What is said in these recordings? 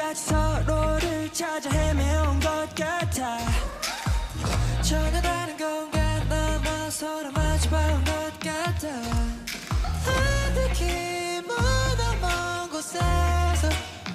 끝까지 서로를 찾아 헤매온 것 같아. 전혀 다른 공간 넘어 서로 마주봐온 것 같아. 어떻게 무더 먼 곳에서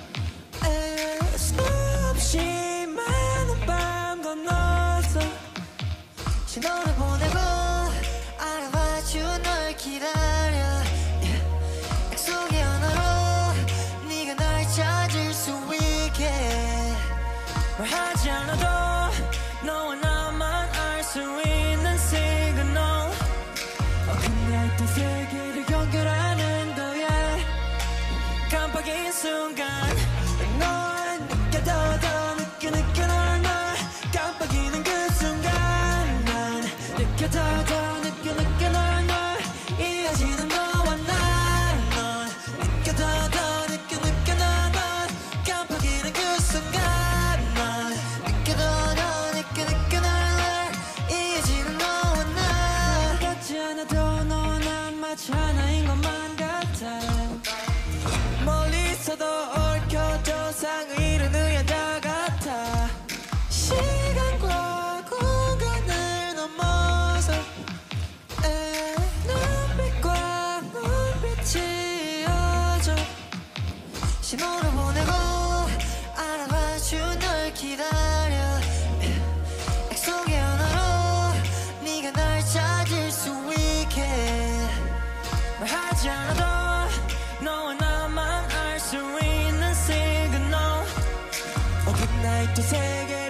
수 없이 많은 밤 건너서 신호를 보내고 알아봐준 널 기다려. 약속의 언어로 네가 날 찾을 수 있게 말하지 않아도 너와 나만 알 수 있는 시그널. 그날 또 세계를 연결하는 거야. 깜빡인 순간 널 느껴 더 느껴 널 깜빡이는 그 순간 난 느껴 더 느껴 널 이어지는 너와 난 느껴 더 느껴 널 깜빡이는 그 순간 난 느껴 더 느껴 널 이어지는 너와 난 같지 않아도 너와 난 마치 하나인 것만 같아. 멀리서도 얽혀져 상을 이루는 여자 같아. 시간과 공간을 넘어서 눈빛과 눈빛이 이어져 신호를 보내고 알아봐준 널 기다려. 약속의 언어로 네가 날 찾을 수 있게 말하지 않아도 너와 나만 알 수 있는 시그널. 굿나잇 또 세계